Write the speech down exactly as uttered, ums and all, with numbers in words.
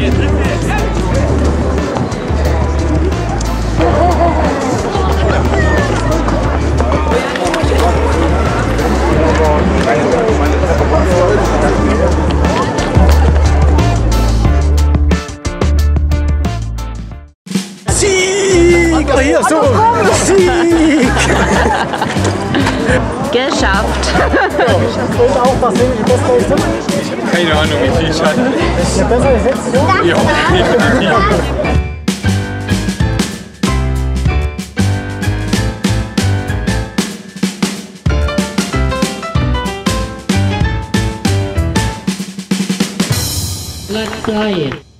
Sieg! Oh, hier, so! Sieg! Geschafft! Und auch, was wenig besser ist. Ich habe keine Ahnung, wie viel ich hatte. Ist ja besser als letztes Jahr? Ja, definitiv. Platz drei.